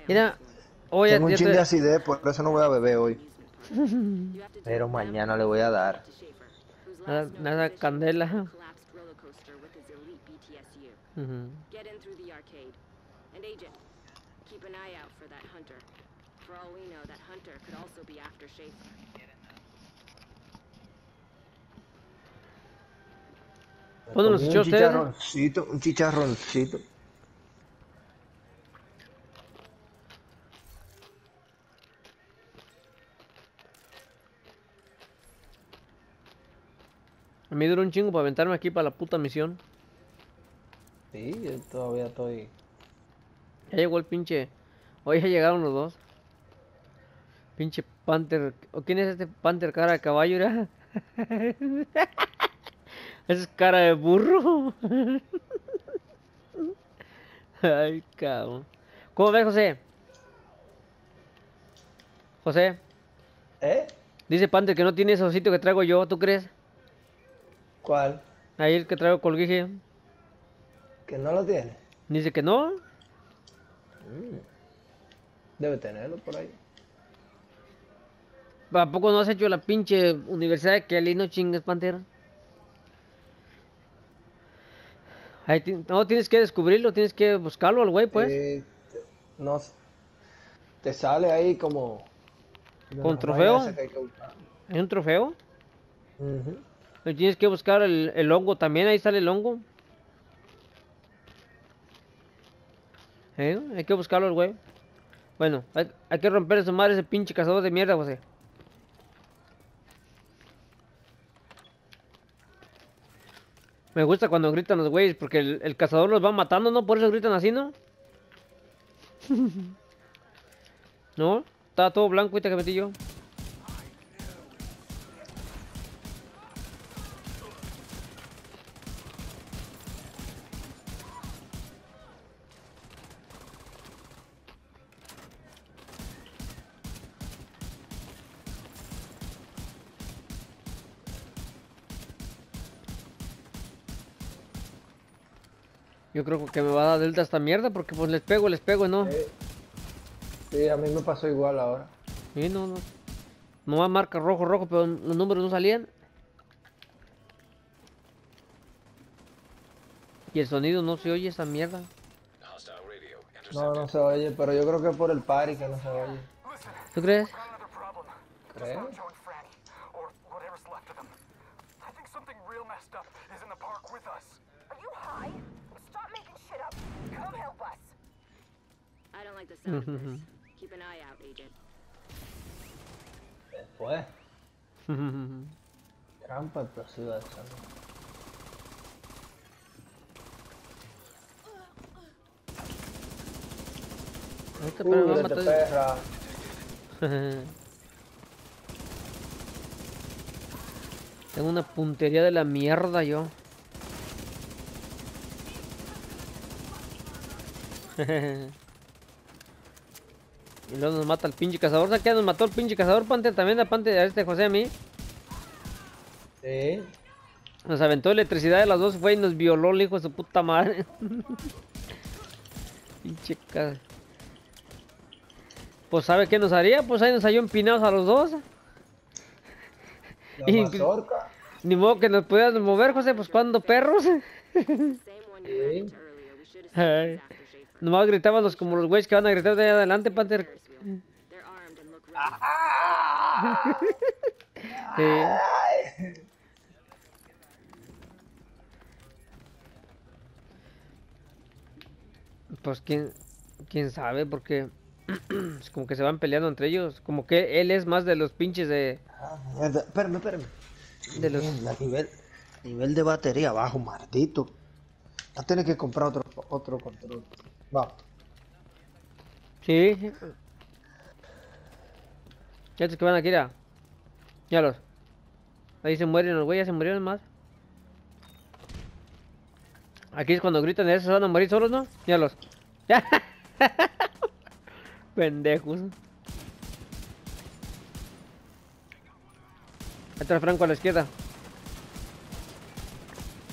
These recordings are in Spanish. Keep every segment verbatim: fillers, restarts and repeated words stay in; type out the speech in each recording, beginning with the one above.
Mira, hoy ya, Tengo un ya chin de te... acidez, por eso no voy a beber hoy. Pero mañana le voy a dar. Nada, nada candela. Ujú. Me ¿Cuándo los comí echó un ustedes? chicharroncito, un chicharroncito. A mí duró un chingo para aventarme aquí para la puta misión. Sí, yo todavía estoy. Ya llegó el pinche. Hoy ya llegaron los dos. Pinche Panther. ¿O quién es este Panther cara de caballo? Era? Es cara de burro. Ay, cabrón. ¿Cómo ves, José? José. ¿Eh? Dice Panther que no tiene ese osito que traigo yo, ¿tú crees? ¿Cuál? Ahí el que traigo colguije. ¿Que no lo tiene? Dice que no. Mm, debe tenerlo por ahí. ¿A poco no has hecho la pinche universidad de Kelly? No chingues, Panther. Ahí ti- no, tienes que descubrirlo, tienes que buscarlo al güey, pues. Eh, te- no, s- te sale ahí como de Con las vainas esas trofeo. que hay que buscar. Hay un trofeo. Ujú. Y tienes que buscar el, el hongo también, ahí sale el hongo. ¿Eh? Hay que buscarlo al güey. Bueno, hay, hay que romper su madre ese pinche cazador de mierda, José. Me gusta cuando gritan los güeyes, porque el, el cazador los va matando, ¿no? Por eso gritan así, ¿no? ¿No? Estaba todo blanco ahorita que metí yo. Yo creo que me va a dar delta esta mierda, porque pues les pego, les pego, ¿no? Eh, sí, a mí me pasó igual ahora. Sí, no, no. No va marca rojo, rojo, pero los números no salían. Y el sonido no se oye esa mierda. No, no se oye, pero yo creo que es por el party que no se oye. ¿Tú crees? ¿Crees? Ujú. Después. Trampa explosiva esa, ¿no? Ahorita pero me va a Púdrete, matar. perra. Tengo una puntería de la mierda yo. Y luego nos mata el pinche cazador. ¿Sabes qué nos mató el pinche cazador, Panther? También a Panther, a este José a mí. Sí. Nos aventó electricidad de las dos, fue y nos violó el hijo de su puta madre. Pinche ca... Pues ¿sabe qué nos haría? Pues ahí nos halló empinados a los dos. La Y mazorca. ni modo que nos pudiéramos mover, José, pues cuando perros. Sí. Ay. Nomás gritábamos como los güeyes que van a gritar de ahí adelante, Panther. Sí. Pues quién, quién sabe, porque es como que se van peleando entre ellos. Como que él es más de los pinches de, Ah, mierda. Espérame, espérame. de los... Mierda, nivel, nivel de batería bajo, maldito. Va a tener que comprar otro, otro control. Va. Sí. Ya estos que van aquí, ya. Ya los. Ahí se mueren los güeyes, se murieron más. Aquí es cuando gritan, esos van a morir solos, ¿no? Ya los. Ya. Pendejos. Ahí está el Franco a la izquierda.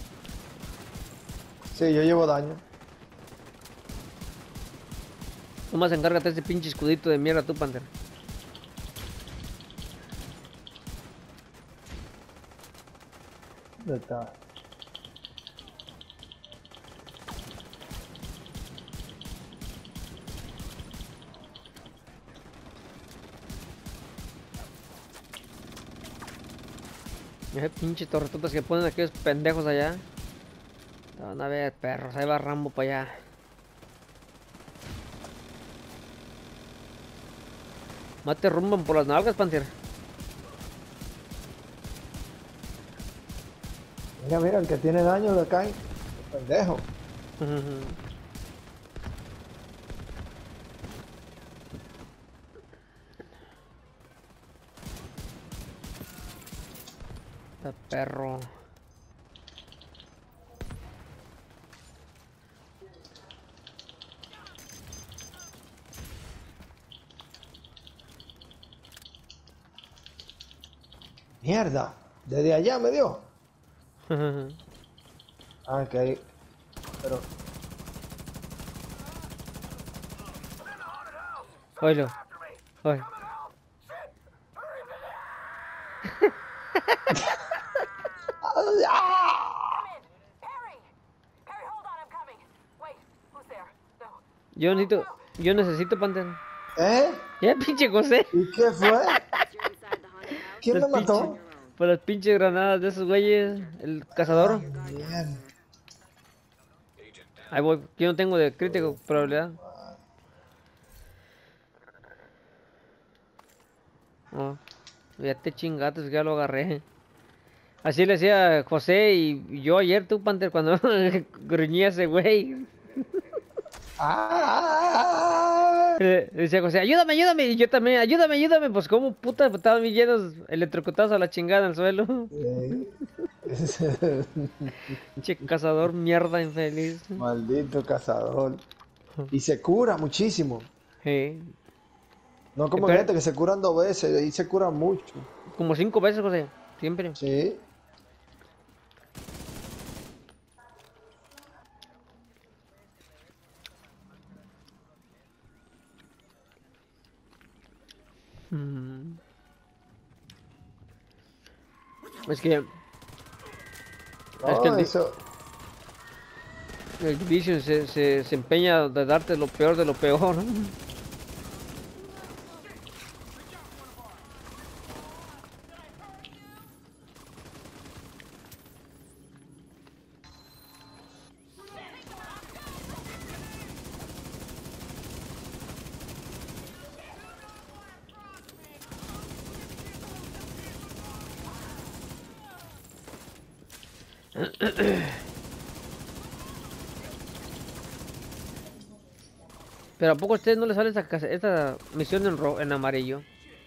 Sí, yo llevo daño. Nomás encárgate de ese pinche escudito de mierda tú, Panther. ¿Dónde está? Ese pinche torretotas que ponen aquellos pendejos allá. Te van a ver, perros. Ahí va Rambo para allá. Mate rumban por las nalgas, Panther. Mira, mira, el que tiene daño le cae. Pendejo. Está perro. Mierda. Desde allá me dio. Ah, que ahí. Pero. Oilo. Oilo. Yo necesito, yo necesito, Panther. ¿Eh? Ya, pinche José. ¿Y qué fue? ¿Quién Las me mató? pinche- Por las pinches granadas de esos güeyes. El cazador. Mierda. Ahí voy. Yo no tengo de crítico probabilidad. Oh, ya te chingates, ya lo agarré. Así le decía José y yo ayer, tú, Panther, cuando gruñía ese güey. ¡Ah! Le decía José, ayúdame, ayúdame. Y yo también, ayúdame, ayúdame. Pues como puta, estaban bien llenos electrocutados a la chingada al suelo. Eh. Che, cazador, mierda, infeliz. Maldito cazador. Y se cura muchísimo. Sí. No como Espera, gente que se curan dos veces y se curan mucho. como cinco veces, José. Siempre. Sí. Mm. Es que. Es que el, No, di- eso. el Division se, se, se empeña de darte lo peor de lo peor. Pero ¿a poco a ustedes no les sale esta, casa- esta misión en, ro- en amarillo?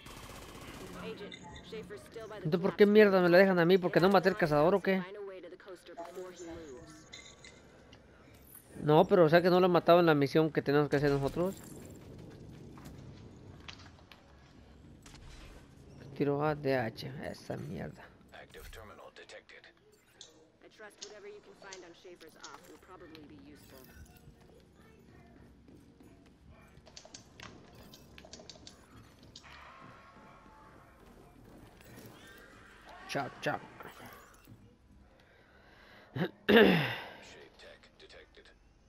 Entonces, ¿por qué mierda me la dejan a mí? ¿Porque no maté al cazador o qué? No, pero o sea que no lo han matado en la misión que tenemos que hacer nosotros. Tiro A D H, esa mierda. Active terminal detected. I trust whatever you can find on Schaefer's op will probably be useful. Chao, chao. Shape tech detected.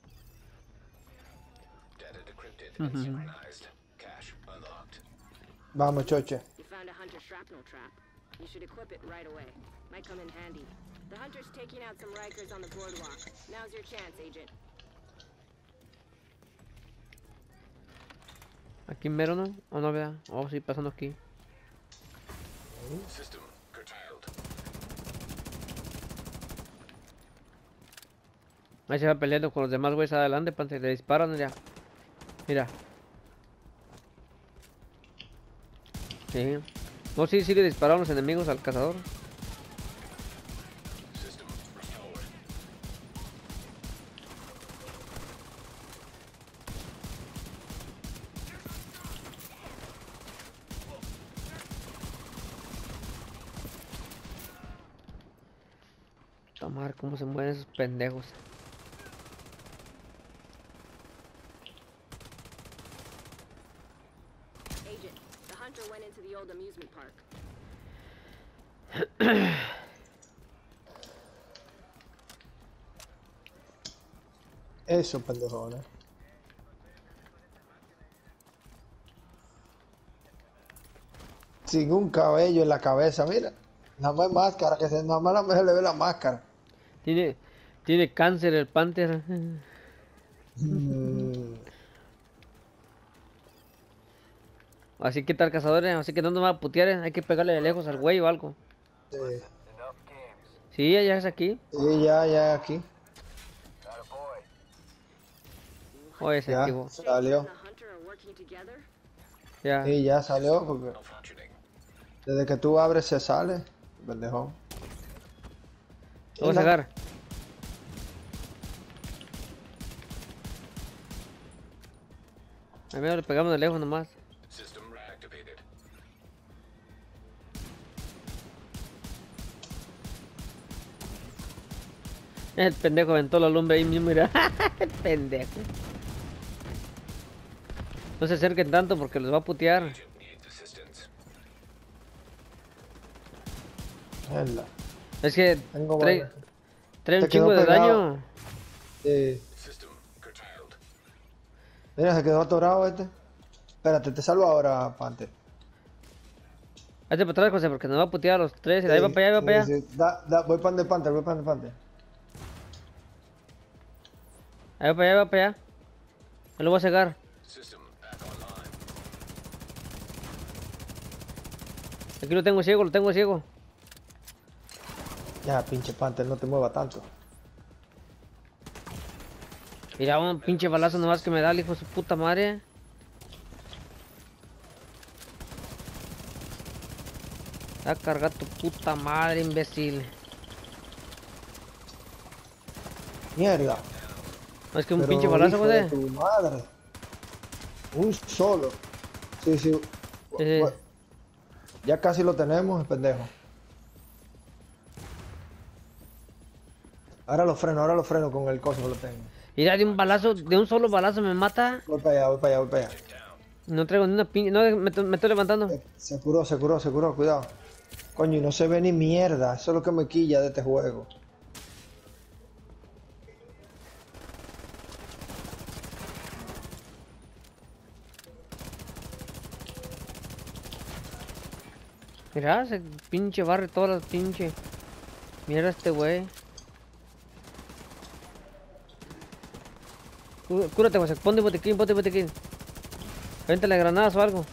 Data decrypted and synchronized. Cache unlocked. Vamos, choche. You found a hunter shrapnel trap. You should equip it right away. Might come in handy. The hunter's taking out some Rikers on the boardwalk. Now's your chance, Agent. Aquí mero, ¿no? ¿O no, vea? Oh, sí, pasando aquí. System curtailed. Ahí se va peleando con los demás güeyes adelante, Panther. Le disparan ya. Mira. Sí. No, sí, sí le dispararon los enemigos al cazador. System restored. Tomar cómo se mueven esos pendejos. hunter went into the old amusement park. Eso, pendejones. Sin un cabello en la cabeza, mira. Nada más máscara, que se, nada más la mujer le ve la máscara. Tiene, tiene cáncer el Panther. Mm, Así que tal cazadores, así que no nos va a putear, eh, hay que pegarle de lejos al güey o algo. sí, Sí, ya es aquí. sí, ya, ya, aquí. Oye, se Ya, activó. Jason salió. and the hunter are working together? Ya. Sí, ya salió, porque Malfunctioning. desde que tú abres se sale, pendejón. Lo voy a sacar. A mí le pegamos de lejos nomás. System reactivated. El pendejo aventó la lumbre ahí mismo, mira. El pendejo. No se acerquen tanto porque los va a putear. Agent needs assistance. Mierda. Es que Tengo trae, varias. trae un Te quedó chingo de pegado. daño. Sí. System curtailed. Mira, se quedó atorado este. Espérate, te salvo ahora, Pante. Hazte para atrás, José, porque nos va a putear a los tres. Y de ahí va para allá, ahí va para allá. Sí, sí. Da, da, voy pan de Panther, voy pan de Panther. Ahí va para allá, ahí va para allá. Me lo voy a cegar. System back online. Aquí lo tengo ciego, lo tengo ciego. Ya, pinche Panther, no te muevas tanto. Mira, un pinche balazo nomás que me da el hijo de su puta madre. A cargar tu puta madre, imbécil. Mierda. No, es que un Pero, pinche balazo, hijo de güey. tu madre. Un solo. Sí, sí. Sí, sí. Bu- Ya casi lo tenemos, el pendejo. Ahora lo freno, ahora lo freno con el coso que lo tengo. Mira, de un balazo, de un solo balazo me mata. Voy para allá, voy para allá, voy para allá. No traigo ni una pinche. No, me, me estoy levantando. Eh, Se curó, se curó, se curó, cuidado. Coño, y no se ve ni mierda. Eso es lo que me quilla de este juego. Mira, se pinche barre todas las pinche. Mira este güey. Cú- Cúrate, José. Ponte botiquín, ponte botiquín. Véntale granadas o algo.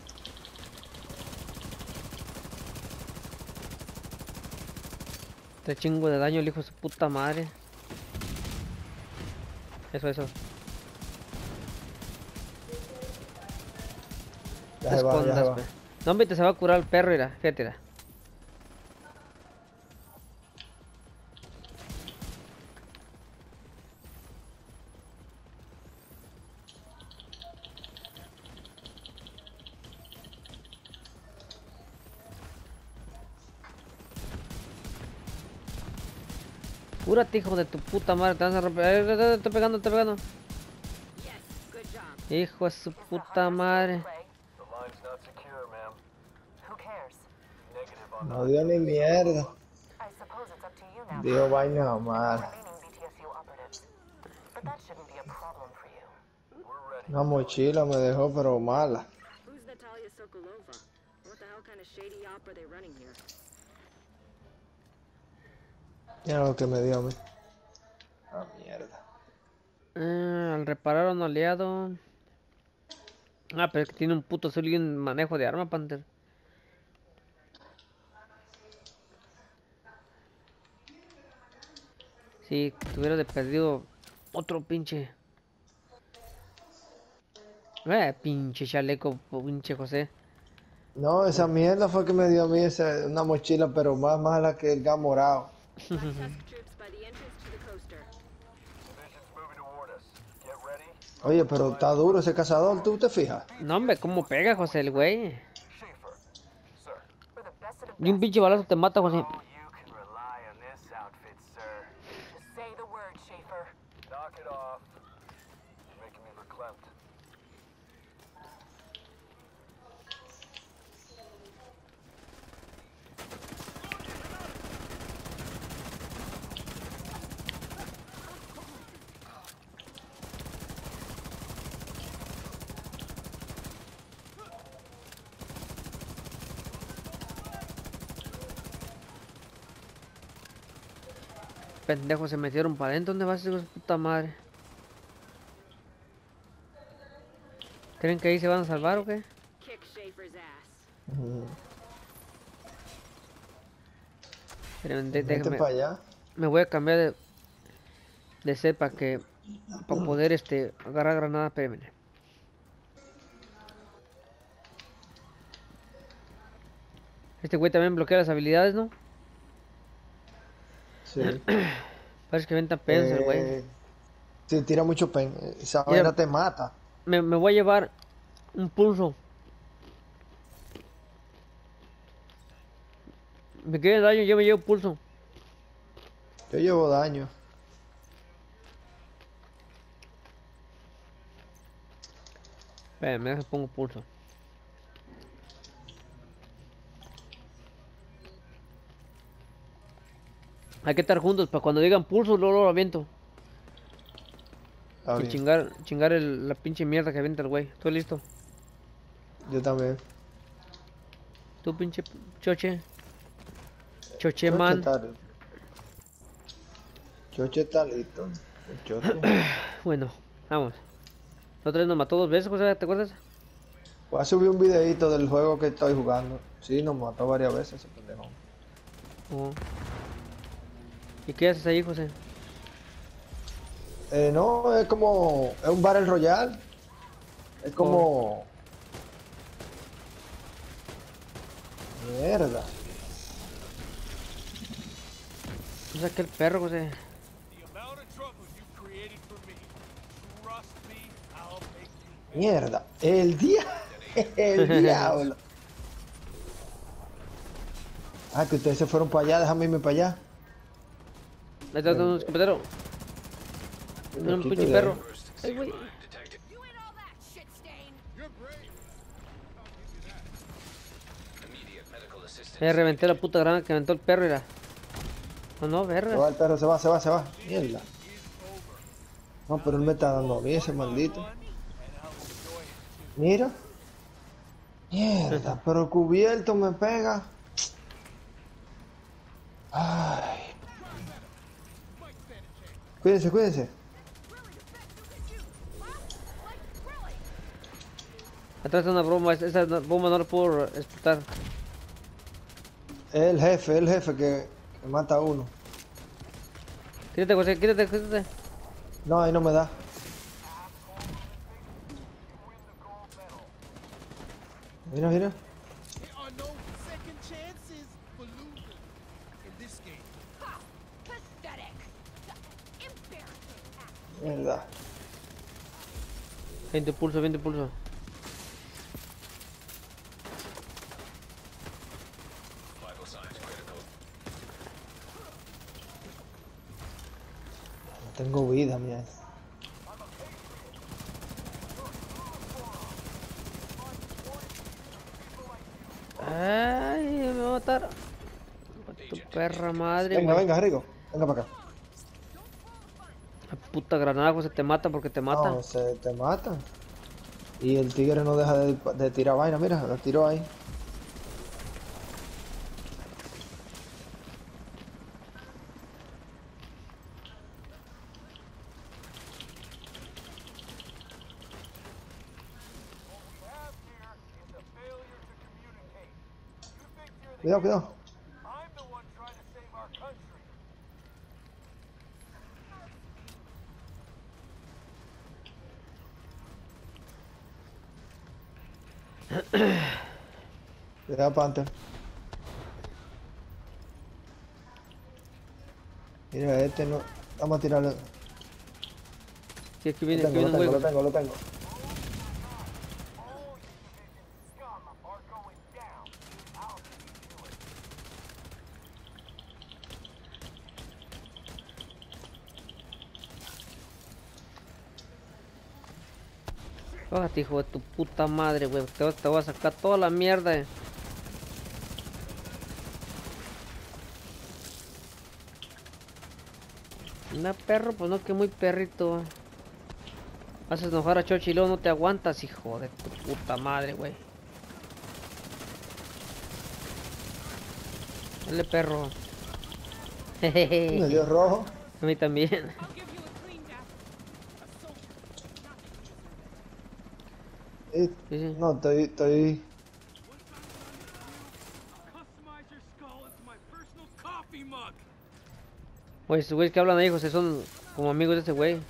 Te chingo de daño el hijo de su puta madre. Eso, eso. Ya Te se va, ya se escondas, va. güey. No, hombre, te se va a curar el perro, mira. Fíjate, mira. Cúrate, hijo de tu puta madre. Te vas a romper. Eh, eh, eh, Estoy pegando, estoy pegando. Yes, good job. Hijo de su puta madre. The line's not secure, ma'am. Who cares? Negative on No dio ni mierda. I suppose it's up to you now. Dio vaina mal. Remaining B T S U operatives. But that shouldn't be a problem for you. We're ready. Una mochila me dejó, pero mala. Who's Natalia Sokolova? What the hell kind of shady op are they running here? Mira lo que me dio a mí. Ah, mierda. Ah, al reparar a un aliado. Ah, pero es que tiene un puto azul y un manejo de arma, Panther. Si tuviera de perdido otro pinche. Eh, pinche chaleco, pinche José. No, esa mierda fue que me dio a mí esa, una mochila, pero más mala que el gas morado. Black Tusk troops by the entrance to the coaster. Division's moving toward us. Get ready. Oye, pero está duro ese cazador, ¿tú te fijas? No, hombre, cómo pega, José, el güey. Schaefer. Sir. We're the best of the Y un best. pinche balazo te mata, José. Oh, you can rely on this outfit, sir. Just say the word, Schaefer. Knock it off. You're making me verklempt. pendejos se metieron para adentro. ¿Dónde vas, hijos de puta madre? ¿Creen que ahí se van a salvar o qué? Kick Schaefer's ass. Ujú. Esperen, de- Vete déjame- para allá. Me voy a cambiar de, de set para que para poder este agarrar granada. Espérenme. Este güey también bloquea las habilidades, ¿no? Sí. Parece que ven tan pedos el güey. Eh, sí, tira mucho pen. Esa Mira. vaina te mata. Me, me voy a llevar un pulso. Me quieren daño, yo me llevo pulso. Yo llevo daño. Espérenme, déjame pongo pulso. Hay que estar juntos para cuando digan pulso, luego lo aviento. Está Y bien. chingar, chingar el- la pinche mierda que avienta el güey. ¿Estoy listo? Yo también. Tú pinche choche. Choche Choche man. está- Choche está listo. El choche. Bueno, vamos. La otra vez nos mató dos veces, José, ¿te acuerdas? Voy a subir un videito del juego que estoy jugando. Sí, nos mató varias veces ese pendejo. Oh. ¿Y qué haces ahí, José? Eh, no, es como. Es un Battle Royale. Es como. Mierda. O sea, que el perro, José. The amount of trouble you created for me. Trust me, I'll make you. Mierda. El día. El diablo. Ah, que ustedes se fueron para allá, déjame irme para allá. Ahí está un escopetero. Me Un quito pinche de perro. ahí. Ay, güey. Detected. You ain't all that shit stain. Immediate medical assistance. Ya reventé la puta grana que aventó el perro, era. No, no, Se verga. va el perro, se va, se va, se va. Mierda. No, pero él me está dando a mí ese maldito. Mira. Mierda, pero cubierto me pega. Ay. Cuídense, cuídense. Atrás está una broma, esa esa bomba no la puedo explotar. Es el jefe, es el jefe que, que mata a uno. Quítate, José, quítate, quítate. No, ahí no me da. Mira, mira. There are no second chances for losers in this game. Pathetic. Embarrassing. Mierda. veinte pulso, veinte pulso. Vital signs critical. No tengo vida, mierda. Ay, me va a matar. Tu perra madre, Venga, güey. venga, Rigo. Venga para acá. La puta granada, José, te mata porque te mata. No, se te mata. Y el tigre no deja de, de tirar vaina, mira, la tiró ahí. Have here is a failure to communicate. You think you're the Cuidado, cuidado. I'm the one trying to save our country. Cuidado, Panther. Mira, este no. Vamos a tirarle. Sí, aquí Lo viene, aquí tengo, viene lo un tengo, güey. lo tengo, lo tengo. All you division scum are going down. I'll see you to it. Bájate, hijo de tu puta madre, güey. Te, voy- te voy a sacar toda la mierda. eh. Anda, perro, pues no, que muy perrito. Haces enojar a Chochi y luego no te aguantas, hijo de tu puta madre, güey. Dale, perro. Me dio rojo. A mí también. I'll give you a clean death. Eh, Sí, sí. no, estoy, estoy... Customize your skull into my personal coffee mug. Oye, esos güeyes que hablan ahí, José, son como amigos de ese güey.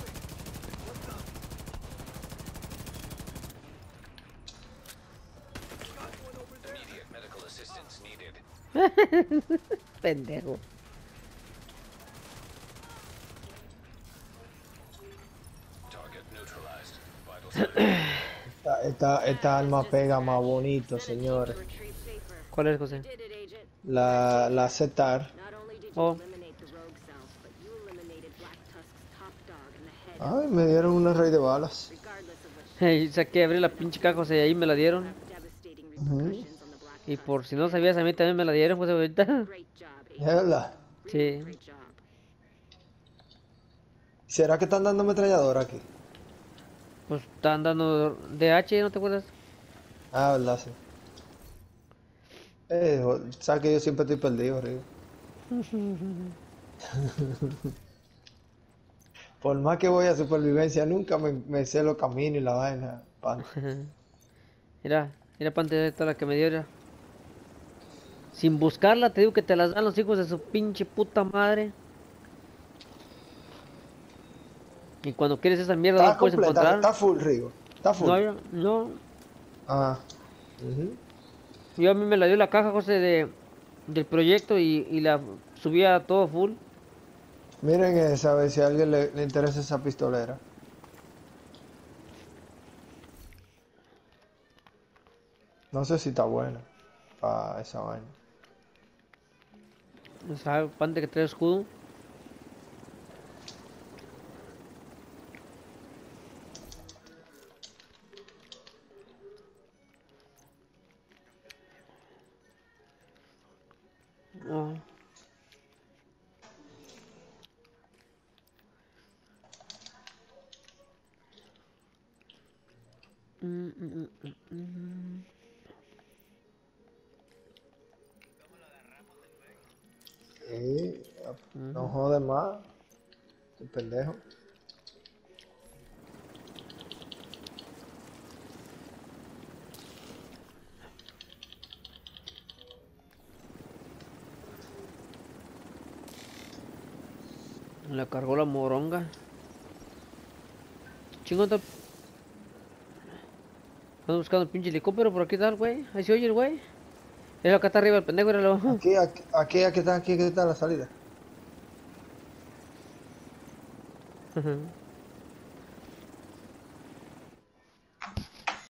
Immediate medical assistance needed. Pendejo. Target neutralized. Vital signs. Esta, esta, esta arma pega más bonito, señores. Retreat safer. ¿Cuál es, José? Did it, Agent. La, la Z-A R. Not only did you Oh. eliminate the rogue cells, but you eliminated Black Tusk's top dog and the head. Ay, me dieron una rey de balas. Regardless of what Hey, saqué, abrí la pinche caja, José, y ahí me la dieron. have devastating repercussions on the Black Y Tusk. por si no sabías, a mí también me la dieron, José, ahorita. Great job, ¿Es Agent. verdad? Sí. Great job. ¿Será que están dando ametralladora aquí? Pues estaban dando D H, ¿no te acuerdas? Ah, verdad, sí. Eh, jo- sabes que yo siempre estoy perdido, Rigo. Por más que voy a supervivencia, nunca me, me sé los caminos y la vaina. pan. Mira, mira, pante de toda la que me dio, mira. Sin buscarla, te digo que te las dan los hijos de su pinche puta madre. Y cuando quieres esa mierda no Está la puedes completa, encontrar. está full, Rigo. Está full. No, yo- no. Ah. Ujú. Yo a mí me la dio la caja, José, de, del proyecto y, y la subía todo full. Miren esa, a ver si a alguien le, le interesa esa pistolera. No sé si está buena para esa vaina. O sea, pante que trae escudo. No. Mm, mm, mm, mm, mm. Sí, no jode más. Qué pendejo. Le cargó la moronga. Chingón, está- ando buscando el pinche helicóptero por aquí tal, güey. Ahí se oye el güey. Es acá está arriba el pendejo, era lo. Aquí, aquí, aquí, aquí está, aquí está la salida. Ujú.